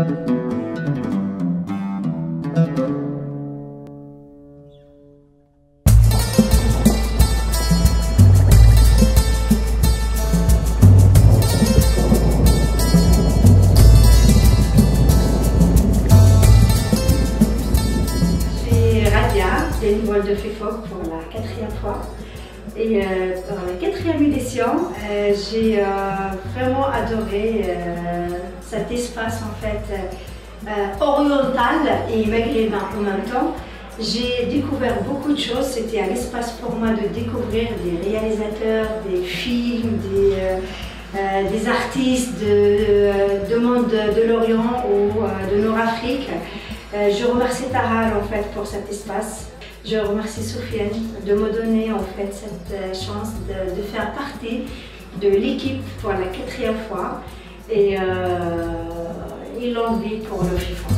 Bénévole de FIFOG pour la 4e fois. Et dans la 4e édition, j'ai vraiment adoré cet espace en fait oriental et maghrébin en même temps. J'ai découvert beaucoup de choses. C'était un espace pour moi de découvrir des réalisateurs, des films, des artistes de monde de l'Orient ou de Nord-Afrique. Je remercie Taral en fait pour cet espace. Je remercie Soufiane de me donner en fait cette chance de faire partie de l'équipe pour la 4e fois et l'envie pour le FIFA.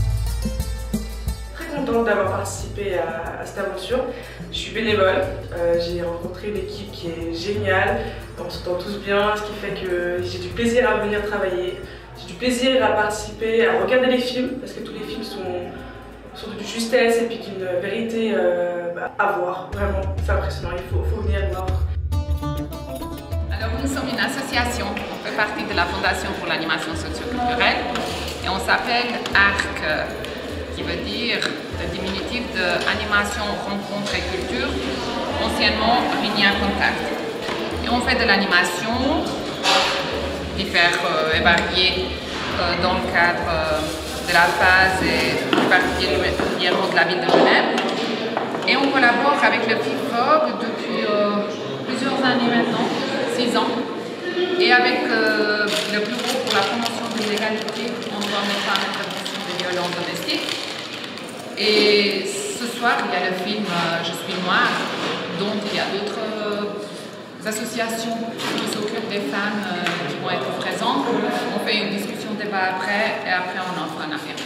Très contente d'avoir participé à cette aventure. Je suis bénévole, j'ai rencontré une équipe qui est géniale, on s'entend tous bien, ce qui fait que j'ai du plaisir à venir travailler, j'ai du plaisir à participer, à regarder les films, parce que tous les films sont de justesse et puis d'une vérité à voir. Vraiment, c'est impressionnant, il faut venir voir. Alors nous sommes une association, on fait partie de la Fondation pour l'animation socio-culturelle et on s'appelle ARC, qui veut dire le diminutif de Animation, Rencontre et Culture, anciennement Réunion Contact. Et on fait de l'animation divers et variée dans le cadre de la phase et plus particulièrement de la ville de Genève. Et on collabore avec le FIFOG depuis plusieurs années maintenant, 6 ans, et avec le Bureau pour la promotion des égalités entre hommes et femmes et prévention des violences domestiques. Et ce soir, il y a le film Je suis noire, dont il y a d'autres associations qui s'occupent des femmes qui vont être présentes. On fait une discussion débat après et après on en fera un affaire.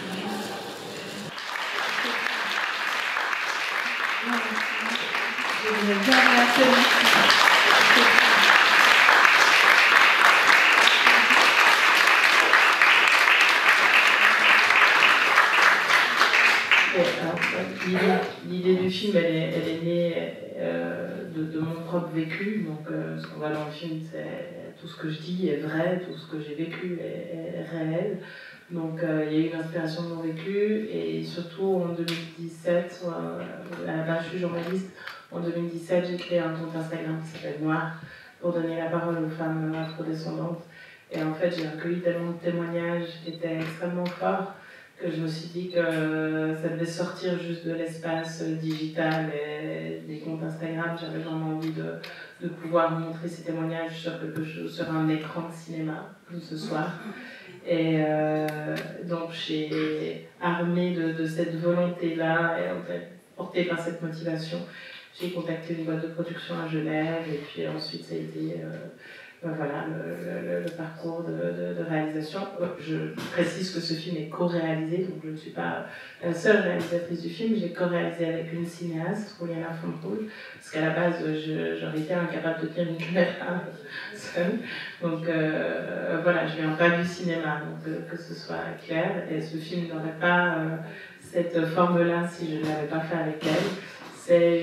L'idée du film, elle est née de mon propre vécu. Donc, ce qu'on voit dans le film, c'est tout ce que je dis est vrai, tout ce que j'ai vécu est réel. Donc, il y a eu une inspiration de mon vécu. Et surtout, en 2017, à la base, je suis journaliste. En 2017, j'ai créé un compte Instagram qui s'appelle Noir pour donner la parole aux femmes afrodescendantes. Et en fait, j'ai recueilli tellement de témoignages qui étaient extrêmement forts que je me suis dit que ça devait sortir juste de l'espace digital et des comptes Instagram. J'avais vraiment envie de pouvoir montrer ces témoignages sur un écran de cinéma, comme ce soir. Et donc j'ai armé de cette volonté-là, et en fait, portée par cette motivation, j'ai contacté une boîte de production à Genève, et puis ensuite ça a été voilà, le parcours de réalisation. Je précise que ce film est co-réalisé, donc je ne suis pas la seule réalisatrice du film. J'ai co-réalisé avec une cinéaste, Juliana Fonpoul, parce qu'à la base, j'aurais été incapable de tenir une caméra seule. Donc voilà, je viens pas du cinéma, donc que ce soit clair. Et ce film n'aurait pas cette forme-là si je ne l'avais pas fait avec elle. C'est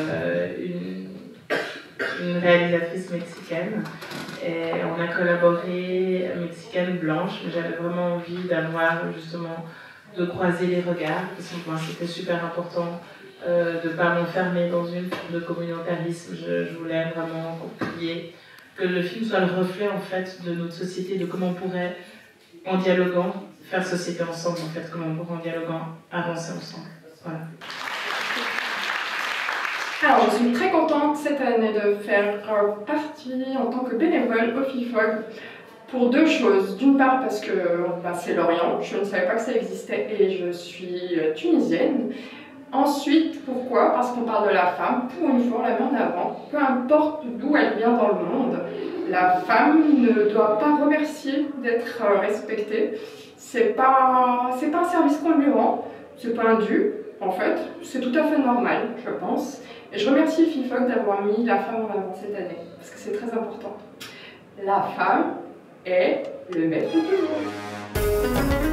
une réalisatrice mexicaine et on a collaboré, mexicaine blanche, mais j'avais vraiment envie d'avoir justement de croiser les regards parce que moi c'était super important de ne pas m'enfermer dans une forme de communautarisme. Je voulais vraiment que le film soit le reflet en fait de notre société, de comment on pourrait en dialoguant faire société ensemble, en fait, comment on pourrait en dialoguant avancer ensemble. Voilà. Alors, je suis très contente cette année de faire partie en tant que bénévole au FIFOG pour deux choses. D'une part parce que c'est l'Orient, je ne savais pas que ça existait et je suis tunisienne. Ensuite, pourquoi? Parce qu'on parle de la femme, pour une fois on la met en avant, peu importe d'où elle vient dans le monde. La femme ne doit pas remercier d'être respectée. C'est pas un service qu'on lui rend, c'est pas un dû. En fait, c'est tout à fait normal, je pense. Et je remercie FIFOG d'avoir mis la femme en avant cette année, parce que c'est très important. La femme est le maître du monde.